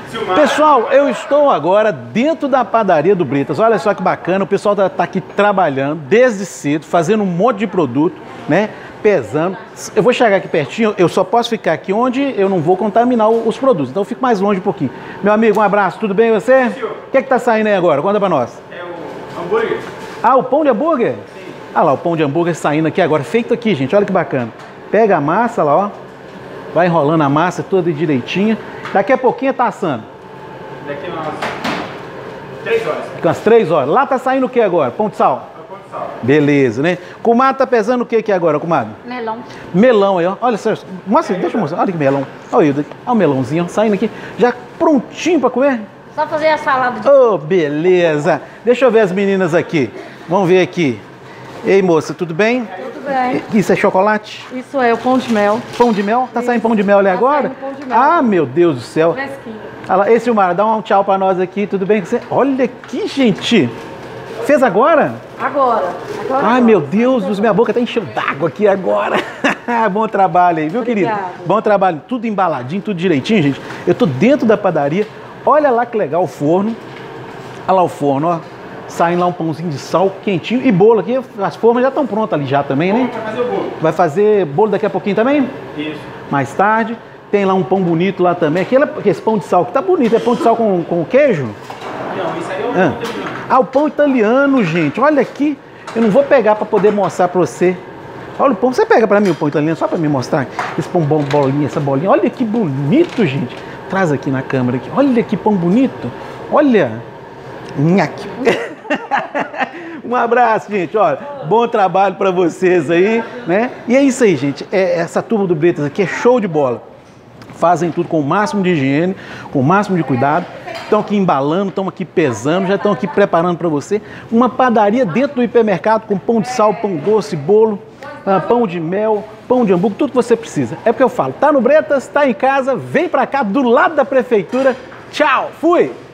Pessoal, eu estou agora dentro da padaria do Bretas. Olha só que bacana, o pessoal tá aqui trabalhando desde cedo, fazendo um monte de produto, né? Pesando. Eu vou chegar aqui pertinho, eu só posso ficar aqui onde eu não vou contaminar os produtos. Então eu fico mais longe um pouquinho. Meu amigo, um abraço, tudo bem você? O que tá saindo aí agora? Conta pra nós. É o hambúrguer. Ah, o pão de hambúrguer? Sim. Ah lá, o pão de hambúrguer saindo aqui agora, feito aqui, gente, olha que bacana. Pega a massa lá, ó. Vai enrolando a massa toda direitinha. Daqui a pouquinho tá assando. Daqui umas 3 horas. Fica umas 3 horas. Lá tá saindo o que agora? Pão de sal? É o pão de sal. Beleza, né? Comadre tá pesando o que aqui agora, comadre? Melão. Melão aí, ó. Olha só. Mostra, deixa eu mostrar. Olha que melão. Olha o melãozinho, ó, saindo aqui. Já prontinho pra comer. Só fazer a salada de... Oh, beleza. Deixa eu ver as meninas aqui. Vamos ver aqui. Ei, moça, tudo bem? Tudo bem. Isso é chocolate? Isso é o pão de mel. Pão de mel? Tá saindo pão de mel ali agora? Saindo pão de mel. Ah, meu Deus do céu. Fresquinho. Olha lá, esse Silmar, dá um tchau pra nós aqui, tudo bem com você? Olha aqui, gente. Fez agora? Agora. Ai, meu Deus, minha boca tá enchendo d'água aqui agora. Bom trabalho aí, viu, querido? Bom trabalho. Tudo embaladinho, tudo direitinho, gente. Eu tô dentro da padaria. Olha lá que legal o forno. Olha lá o forno, ó. Saindo lá um pãozinho de sal quentinho e bolo aqui. As formas já estão prontas ali já também, né? Vai fazer o bolo. Vai fazer bolo daqui a pouquinho também? Isso. Mais tarde. Tem lá um pão bonito lá também. Esse pão de sal que tá bonito. É pão de sal com queijo? Não, isso aí é o pão italiano. Ah, o pão italiano, gente. Olha aqui. Eu não vou pegar para poder mostrar para você. Olha o pão. Você pega para mim o pão italiano só para me mostrar? Esse pão bolinha, essa bolinha. Olha que bonito, gente. Traz aqui na câmera aqui. Olha que pão bonito. Olha. Nhaque. Um abraço, gente. Olha, bom trabalho para vocês aí, né? E é isso aí, gente. Essa turma do Bretas aqui é show de bola. Fazem tudo com o máximo de higiene, com o máximo de cuidado. Estão aqui embalando, estão aqui pesando, já estão aqui preparando para você uma padaria dentro do hipermercado com pão de sal, pão doce, bolo, pão de mel, pão de hambúrguer, tudo que você precisa. É porque eu falo, tá no Bretas, tá em casa, vem para cá do lado da prefeitura. Tchau, fui!